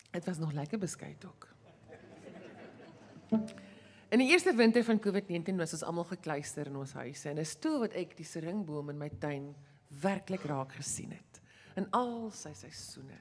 Het was nog lekker beskuit ook. In die eerste winter van COVID-19 was ons almal gekluister in ons huise en is toe wat ek die seringboom in my tuin werklik raak gesien het, in al sy seisoene.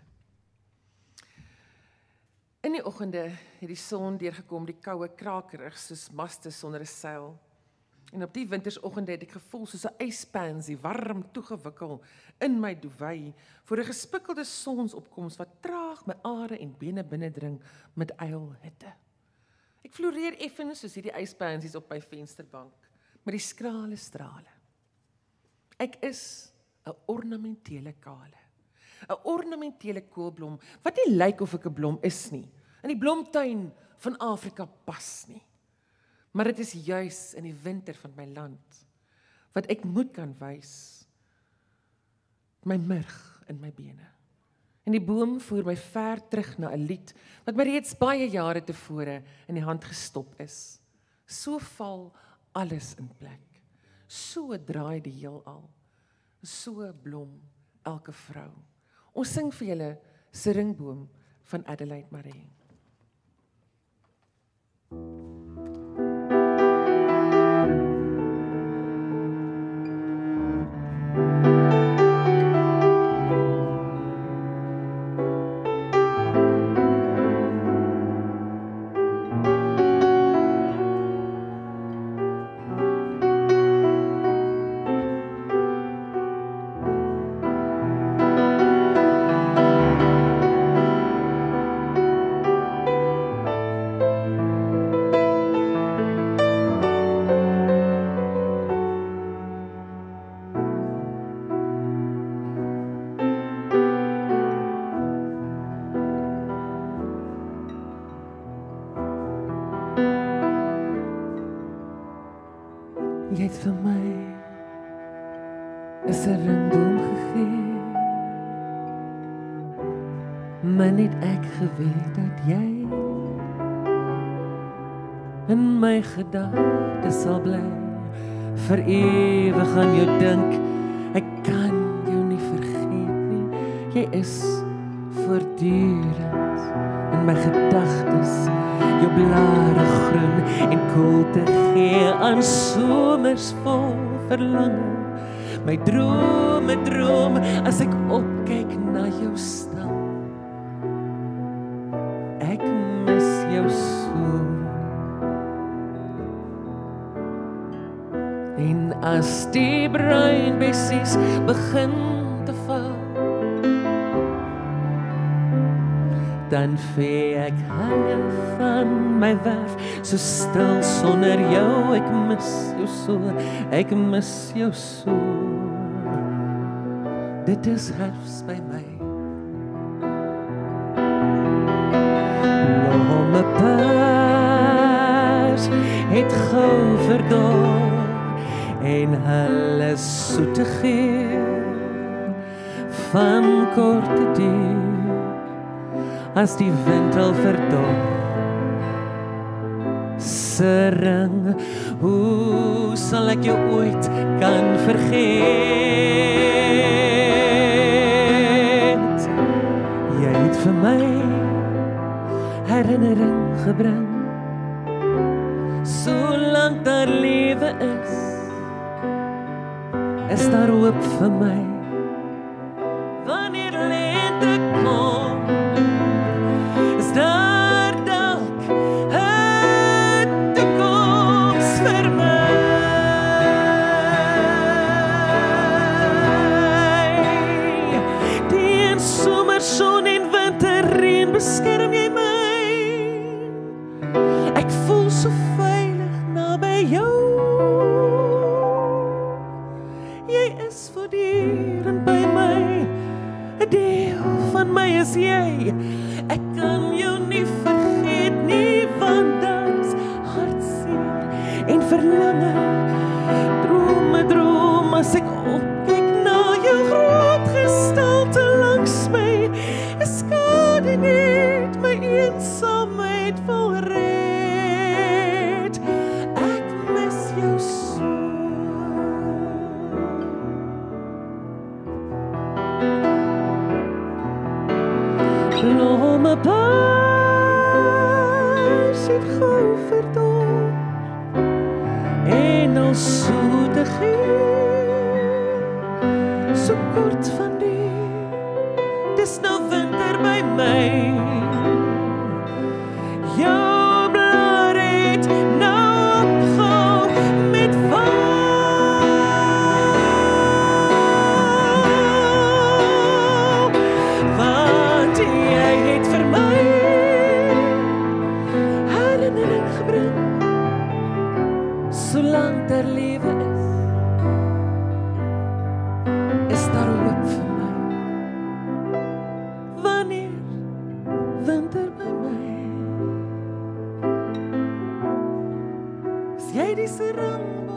In die oggende het die son deurgekom, die koue krakerig soos maste sonder 'n seil. En op die wintersoggende het ek gevoel soos 'n yspansy, warm toegewikkel in my duvet, voor 'n gespikkelde sonsopkoms wat traag my are en bene binnendring met uilhitte. Ek floreer effens soos hierdie yspansies op my vensterbank, met die skrale strale. Ek is 'n ornamentele kale. 'n ornamentele koolblom, wat nie lyk of ek 'n blom is nie, in die blomtuin van Afrika pas nie. Maar dit is juis in die winter van my land, wat ek moet kan wys, my murg in my bene. En die boom voer my ver terug na 'n lied, wat my reeds baie jare tevore in die hand gestop is. So val alles in plek, so draai die heelal, so blom elke vrou. Ons sing vir julle Seringboom van Adelaide Marais. Jy het vir my 'n seringboom gegee, maar net ek geweet dat jy in my gedagtes sal bly, vir ewig aan jou dink. Ek kan jou nie vergeet nie, jy is voortdurend in my gedagtes. Jou blare groen en koelte gee aan somers vol verlange. My droom, as ek opkyk na jou stam. Ek mis jou so. En as die bruin bessies begin te val, dan vee ek hange van my werf, so stil sonder jou, ek mis jou so, ek mis jou so. Dit is herfst by my. Blomme paars het gou verdor, en hulle soete geur van korte duur. As die wind al verdor, sering, hoe sal ek jou ooit kan vergeet? Jy het vir my herinnering gebring, solank daar lewe is daar hoop vir my. Wanneer lente kom, daar dalk 'n toekoms vir my. Teen somerson en winterreën beskerm jy my. Ek voel so veilig naby jou. Jy is voortdurend by my, 'n deel van my is jy. Ek kan jou nie vergeet nie, want dat's hartseer en verlange. Droom as ek opkyk na jou groot gestalte langs my. Skade net my eensaamheid wil red. Ek mis jou so. Blomme gee, so kort van die, dis nou winter by my. Jou blare het nou opgehou met val, want jy het vir my herinnering gebring, solang daar lewe is daar hoop vir my, wanneer winter by my, is jy die Seringboom